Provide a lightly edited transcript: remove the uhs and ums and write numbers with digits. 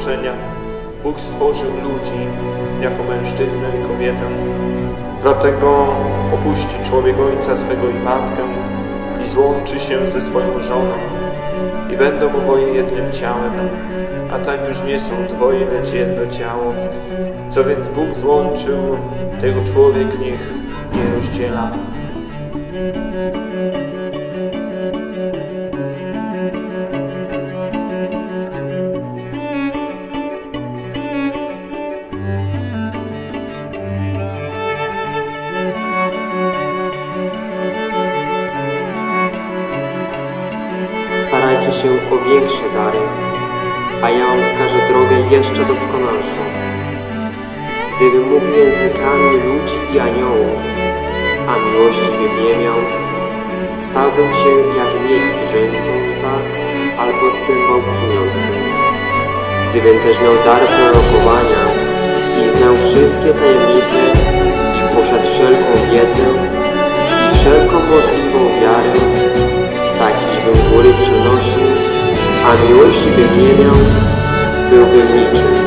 stworzenia Bóg stworzył ludzi jako mężczyznę i kobietę. Dlatego opuści człowiek ojca swego i matkę i złączy się ze swoją żoną i będą oboje jednym ciałem. A tak już nie są dwoje, lecz jedno ciało. Co więc Bóg złączył, tego człowiek niech nie rozdziela. Starajcie się o większe dary, a ja wam wskażę drogę jeszcze doskonalszą. Gdybym mówił językami ludzi i aniołów, a miłości bym nie miał, stałbym się jak miedź brzęcząca albo cymbał brzmiący. Gdybym też miał dar prorokowania i znał wszystkie tajemnice i posiadł wszelką wiedzę i wszelką możliwą wiarę, tak iżbym góry przenosił, a miłości bym nie miał, byłbym niczym.